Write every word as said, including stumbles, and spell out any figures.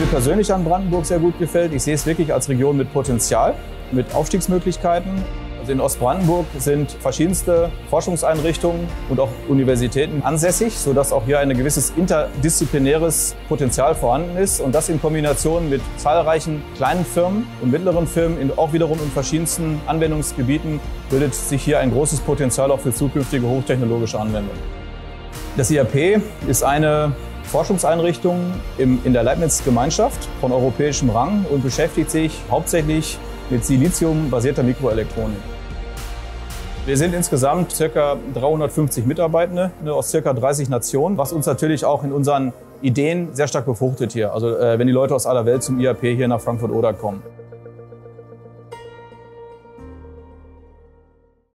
persönlich an Brandenburg sehr gut gefällt, ich sehe es wirklich als Region mit Potenzial, mit Aufstiegsmöglichkeiten. Also in Ostbrandenburg sind verschiedenste Forschungseinrichtungen und auch Universitäten ansässig, sodass auch hier ein gewisses interdisziplinäres Potenzial vorhanden ist. Und das in Kombination mit zahlreichen kleinen Firmen und mittleren Firmen, in, auch wiederum in verschiedensten Anwendungsgebieten, bildet sich hier ein großes Potenzial auch für zukünftige hochtechnologische Anwendungen. Das I A P ist eine Forschungseinrichtung im, in der Leibniz-Gemeinschaft von europäischem Rang und beschäftigt sich hauptsächlich mit Silizium-basierter Mikroelektronik. Wir sind insgesamt ca. dreihundertfünfzig Mitarbeitende aus ca. dreißig Nationen, was uns natürlich auch in unseren Ideen sehr stark befruchtet hier. Also äh, wenn die Leute aus aller Welt zum I A P hier nach Frankfurt-Oder kommen.